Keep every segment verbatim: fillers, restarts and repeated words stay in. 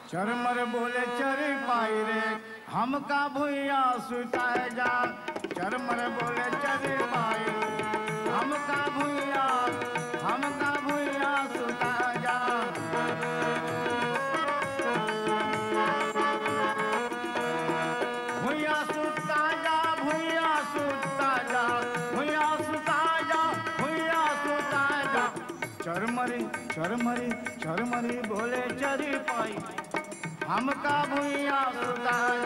चरमर बोले चरी पाई रे हमका भुइया सुताए जा। चरमर बोले चरी पाई हमका भुइया हमका भुइया सुताए जा। भुइया सुता जा भुइया सुता जा भुइया सुता जा भुइया सुता जा। चरमरी चरमरी चरमरी बोले चरी पाई हमका भुइया सुताए।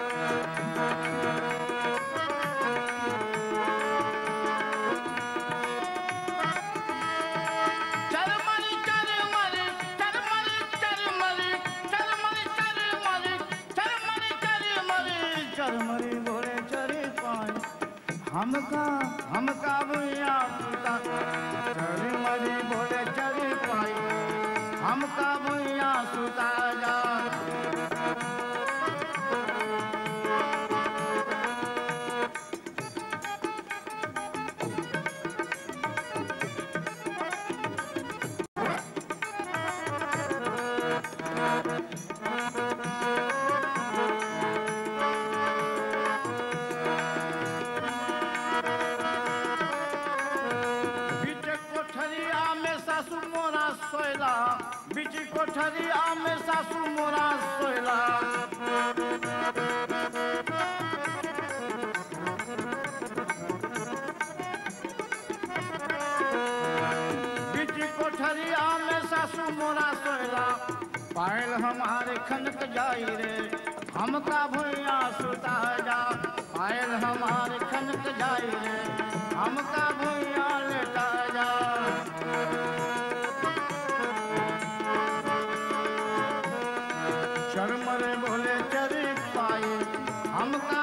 चरमरी चरमरी चरमरी चरमरी चरमरी चरमरी चरमरी चरमरी चरमरी बोले चरी पाई हमका हमका भुइया सुताए। चरमरी बोले चरी पाई हमका भुइया सुताए जा। बीच कोठरिया में सासू मोरा सोयला। बीच कोठरिया में सासू मोरा सोयला। पायल हमारे खनक जाई रे हमका भुइया सुता जा। पायल हमारे खनक जाई रे हमका भुइया लेटा जा। चरमर बोले चरी पाई हमका